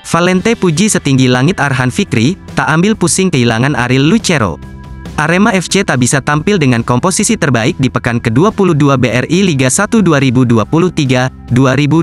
Valente puji setinggi langit Arhan Fikri, tak ambil pusing kehilangan Ariel Lucero. Arema FC tak bisa tampil dengan komposisi terbaik di pekan ke-22 BRI Liga 1 2023-2024.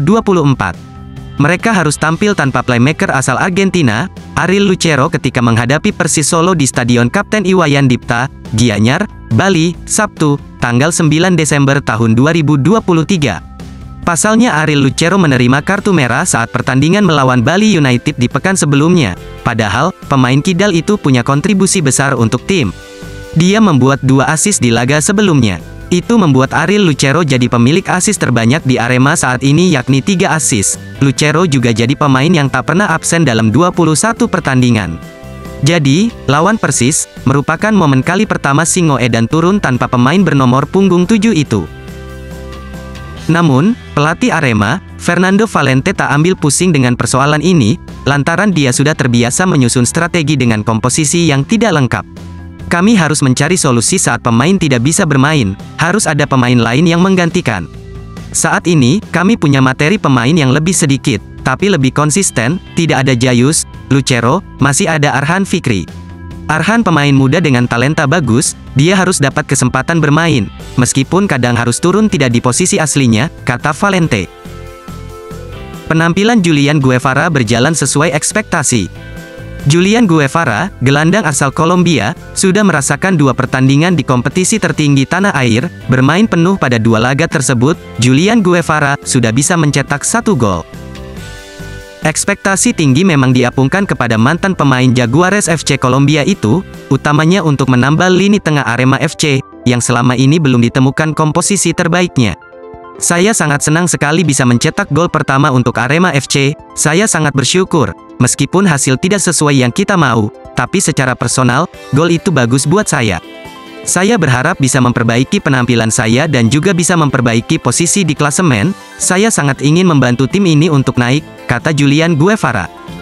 Mereka harus tampil tanpa playmaker asal Argentina, Ariel Lucero ketika menghadapi Persis Solo di Stadion Kapten Iwayan Dipta, Gianyar, Bali, Sabtu, tanggal 9 Desember tahun 2023. Pasalnya Ariel Lucero menerima kartu merah saat pertandingan melawan Bali United di pekan sebelumnya. Padahal, pemain kidal itu punya kontribusi besar untuk tim. Dia membuat 2 assist di laga sebelumnya. Itu membuat Ariel Lucero jadi pemilik assist terbanyak di Arema saat ini yakni 3 assist. Lucero juga jadi pemain yang tak pernah absen dalam 21 pertandingan. Jadi, lawan Persis, merupakan momen kali pertama Singo Edan turun tanpa pemain bernomor punggung 7 itu. Namun, pelatih Arema, Fernando Valente tak ambil pusing dengan persoalan ini, lantaran dia sudah terbiasa menyusun strategi dengan komposisi yang tidak lengkap. Kami harus mencari solusi saat pemain tidak bisa bermain, harus ada pemain lain yang menggantikan. Saat ini, kami punya materi pemain yang lebih sedikit, tapi lebih konsisten, tidak ada Jayus, Lucero, masih ada Arhan Fikri. Arhan pemain muda dengan talenta bagus, dia harus dapat kesempatan bermain, meskipun kadang harus turun tidak di posisi aslinya, kata Valente. Penampilan Julian Guevara berjalan sesuai ekspektasi. Julian Guevara, gelandang asal Kolombia, sudah merasakan 2 pertandingan di kompetisi tertinggi tanah air, bermain penuh pada 2 laga tersebut, Julian Guevara sudah bisa mencetak 1 gol. Ekspektasi tinggi memang diapungkan kepada mantan pemain Jaguares FC Kolombia itu, utamanya untuk menambal lini tengah Arema FC, yang selama ini belum ditemukan komposisi terbaiknya. Saya sangat senang sekali bisa mencetak gol pertama untuk Arema FC, saya sangat bersyukur, meskipun hasil tidak sesuai yang kita mau, tapi secara personal, gol itu bagus buat saya. Saya berharap bisa memperbaiki penampilan saya dan juga bisa memperbaiki posisi di klasemen. Saya sangat ingin membantu tim ini untuk naik, kata Julian Guevara.